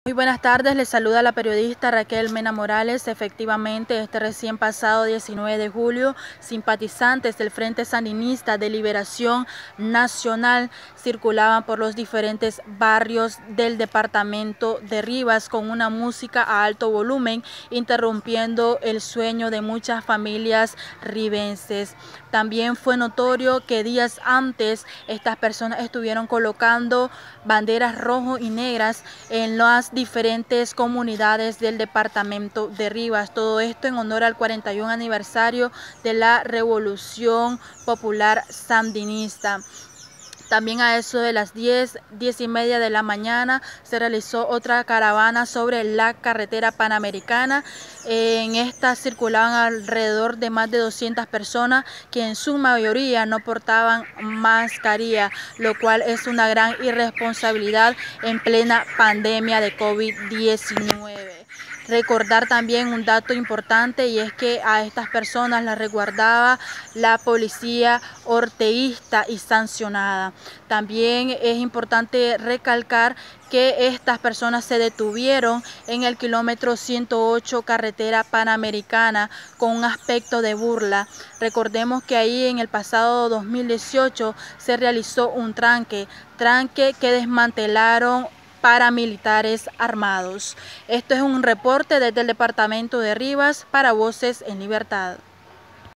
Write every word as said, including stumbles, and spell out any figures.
Muy buenas tardes, les saluda la periodista Raquel Mena Morales. Efectivamente, este recién pasado diecinueve de julio, simpatizantes del Frente Sandinista de Liberación Nacional circulaban por los diferentes barrios del departamento de Rivas con una música a alto volumen, interrumpiendo el sueño de muchas familias ribenses. También fue notorio que días antes estas personas estuvieron colocando banderas rojo y negras en las diferentes comunidades del departamento de Rivas. Todo esto en honor al cuarenta y un aniversario de la Revolución Popular Sandinista. También a eso de las diez, diez y media de la mañana se realizó otra caravana sobre la carretera panamericana. En esta circulaban alrededor de más de doscientas personas que en su mayoría no portaban mascarilla, lo cual es una gran irresponsabilidad en plena pandemia de COVID diecinueve. Recordar también un dato importante, y es que a estas personas las resguardaba la policía orteguista y sancionada. También es importante recalcar que estas personas se detuvieron en el kilómetro ciento ocho carretera panamericana con un aspecto de burla. Recordemos que ahí en el pasado dos mil dieciocho se realizó un tranque, tranque que desmantelaron paramilitares armados. Esto es un reporte desde el departamento de Rivas para Voces en Libertad.